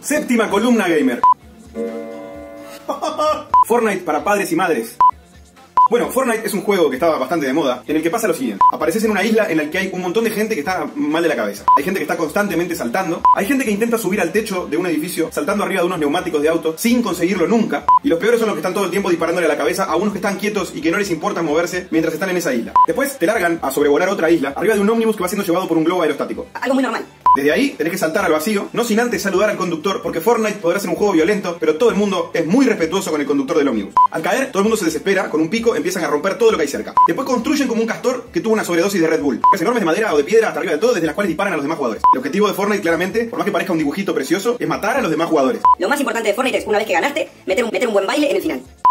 Séptima columna gamer. Fortnite para padres y madres. Bueno, Fortnite es un juego que estaba bastante de moda, en el que pasa lo siguiente. Apareces en una isla en la que hay un montón de gente que está mal de la cabeza. Hay gente que está constantemente saltando. Hay gente que intenta subir al techo de un edificio saltando arriba de unos neumáticos de auto sin conseguirlo nunca. Y los peores son los que están todo el tiempo disparándole a la cabeza a unos que están quietos y que no les importa moverse mientras están en esa isla. Después te largan a sobrevolar otra isla arriba de un ómnibus que va siendo llevado por un globo aerostático. Algo muy normal. Desde ahí tenés que saltar al vacío, no sin antes saludar al conductor, porque Fortnite podrá ser un juego violento, pero todo el mundo es muy respetuoso con el conductor del ómnibus. Al caer, todo el mundo se desespera, con un pico empiezan a romper todo lo que hay cerca. Después construyen como un castor que tuvo una sobredosis de Red Bull. Es enormes de madera o de piedra hasta arriba de todo, desde las cuales disparan a los demás jugadores. El objetivo de Fortnite, claramente, por más que parezca un dibujito precioso, es matar a los demás jugadores. Lo más importante de Fortnite es, una vez que ganaste, meter un buen baile en el final.